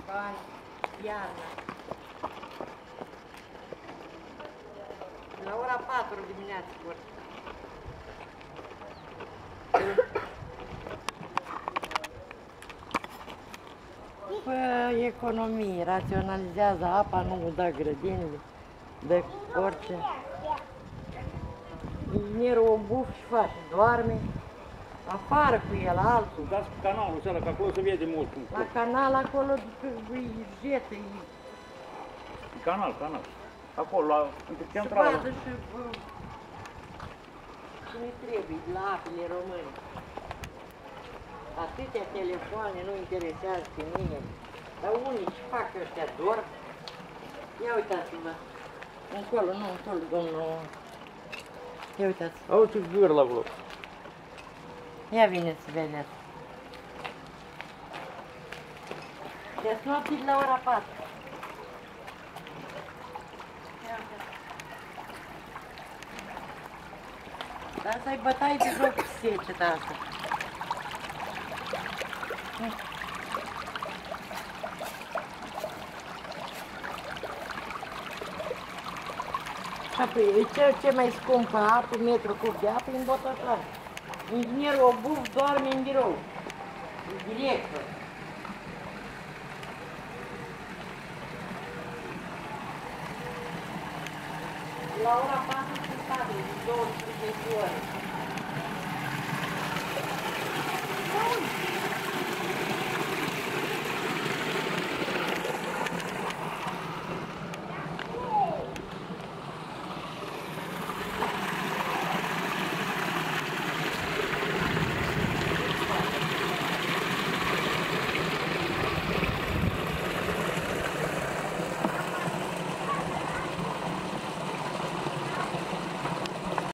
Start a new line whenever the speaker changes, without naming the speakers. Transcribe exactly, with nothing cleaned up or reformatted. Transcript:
bani, iarna. La ora patru dimineața vor. Fă economii, raționalizează apa, nu dă grădinile, dă orice. Inginerul o buf și face, doarme, afară cu el, altul.
Dați cu canalul ăla, că acolo se vede mult.
La canal, acolo, îi jetă, îi...
Canal, canal. Acolo, la
Se vadă și cine trebuie, la apele române. Atâtea telefoane nu interesează pe nimeni. Dar unii ce fac ăștia dorm? Ia uitați-vă. Încolo, nu, încolo, domnul. Ia uitați.
Auzi ce gârlă acolo.
Ia vine să vedeți. Deci noapte la ora patru. Ia uitați. Dar să-i bătai de joc seceta asta. Apoi, cel ce mai scumpă apă, metru cub de apă, în botătoare. Inginerul Obuf doarme în birou. Director. La ora patru sunt douăzeci de ore.